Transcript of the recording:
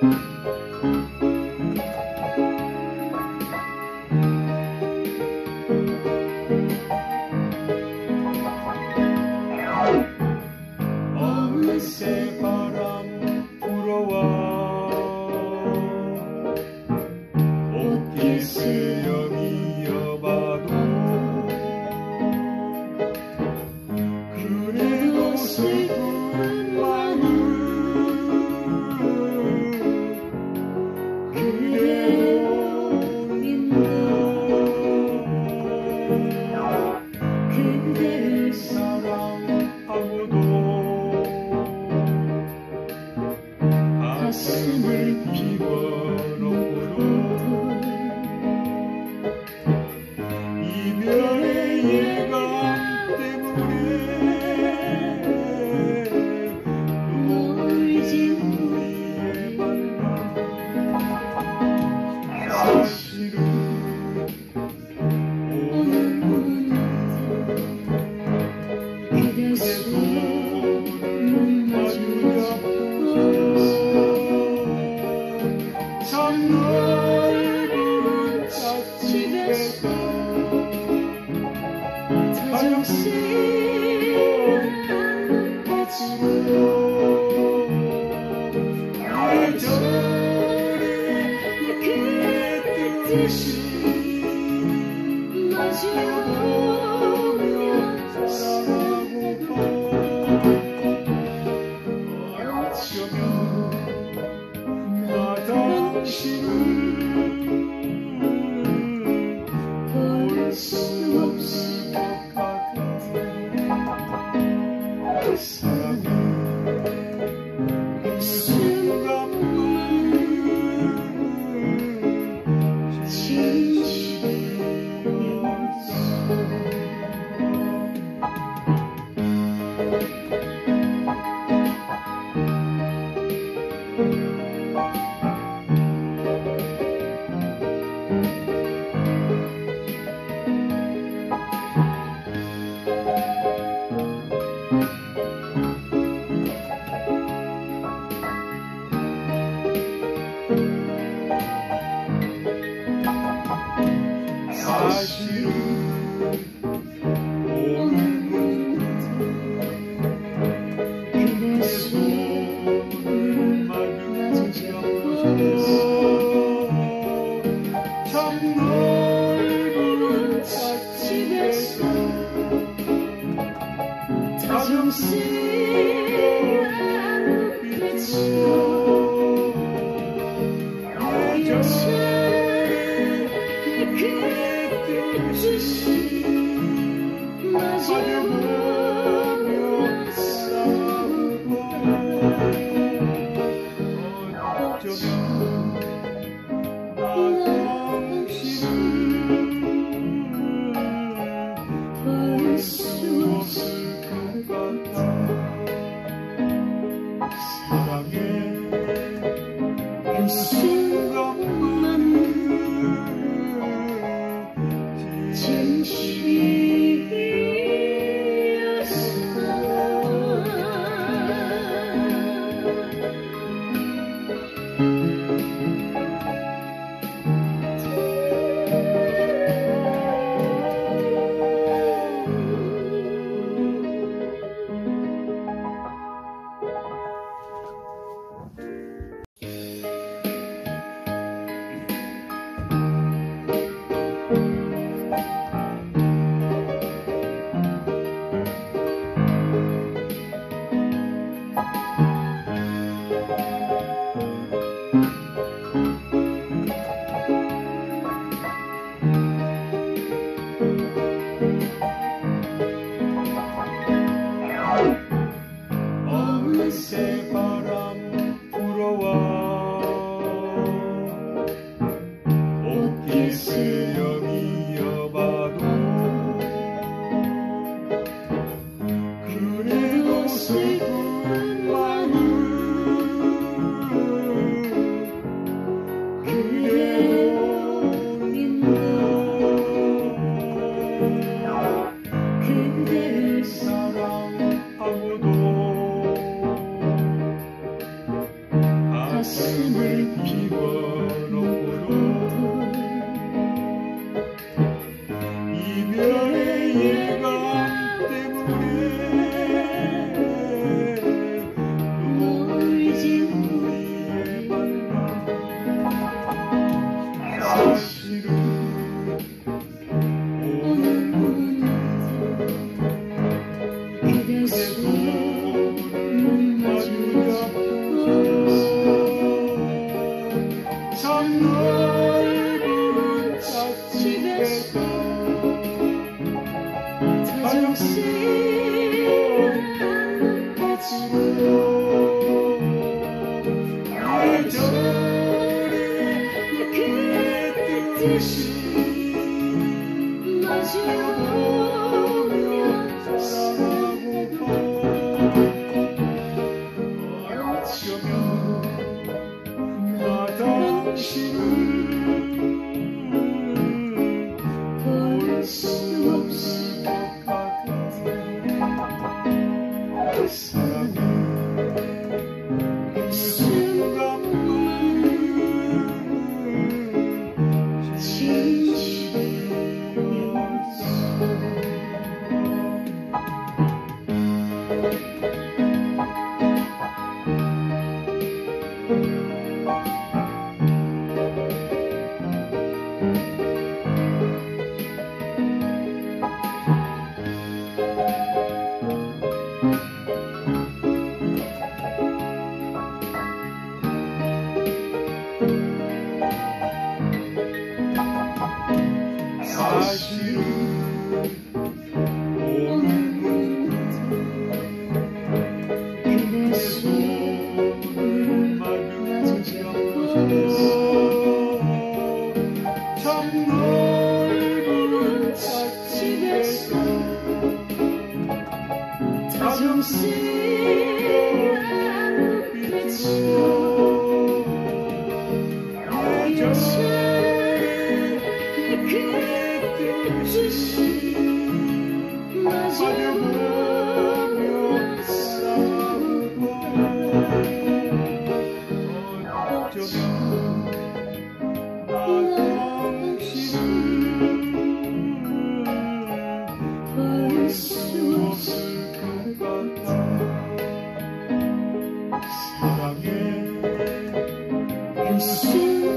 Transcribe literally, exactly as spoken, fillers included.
어느새 바람 불어와 옷깃 스여미어봐도 그래도 슬픈 마음 그대로 있나 그대를 사랑하고도 가슴을 비워놓고도 이별의 예감 때문에 울지 우리의 만남 사실은 오늘부터 그대 손을 마주잡고 참 넓은 찻집에서 다정스러운 빛으로 예전에 그랬듯이 마주보며 사랑하고파 어쩌면 나 당신을 볼 수 없을 것 같아 사랑해 그 순간만은 사실은 오늘부터 그대 손을 마주잡고 참 넓은 찻집에서 다정스러운 빛으로 그랬듯이 마주보며 싸우고 어쩌면 나 당신을 볼 수 없을 것 같아 사랑해 그 순간만은 가슴을 비워놓고도 이별의 예감 때문에 울지 우리의 만남 사실은 오늘부터 그대 손을 마주 참 넓은 찻집에서 다정스런 눈빛으로 예전에 그랬듯이 마주보며 사랑하고파 어쩌면 나 당신을 볼 수 없을 것 같아 사랑해 그 순간만은 사실은 오늘부터 그대 내 손을 손을 마주 잡고 참 넓은 찻집에서 다정스런 눈빛으로 예전에 그랬듯이 마주보며 어쩌면 나 당신을 볼 수 없을 것 같아 사랑해 그 순간